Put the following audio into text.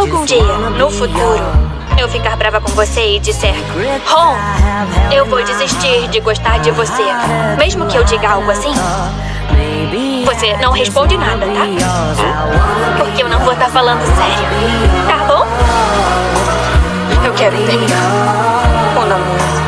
algum dia, no futuro, eu ficar brava com você e disser: Ron, eu vou desistir de gostar de você, mesmo que eu diga algo assim, você não responde nada, tá? Porque eu não vou estar falando sério, tá bom? Eu quero terminar o namoro.